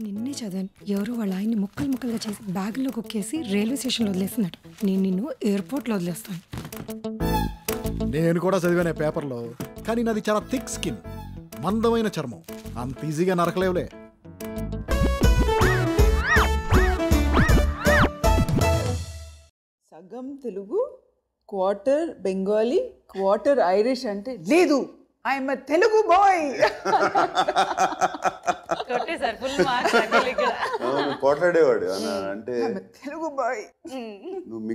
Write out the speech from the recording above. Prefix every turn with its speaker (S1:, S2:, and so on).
S1: నిన్నే చదివాను. ఎవరో వాళ్ళ ఆయన్ని ముక్కలు ముక్కలుగా చేసి బ్యాగుల్లో కుక్కేసి రైల్వే స్టేషన్లో వదిలేస్తున్నాడు. నేను నిన్ను ఎయిర్పోర్ట్లో వదిలేస్తాను.
S2: నేను కూడా చదివాను పేపర్లో, కానీ నాది చాలా థిక్ స్కిన్, మందమైన చర్మం, అంత ఈజీగా నరకలేవులే.
S3: సగం Telugu, quarter Bengali, quarter Irish అంటే లేదు, ఐఎమ్ ఎ తెలుగు బాయ్.
S4: పోట్లాడేవాడు అంటే
S3: తెలుగు బాయ్.
S4: నువ్వు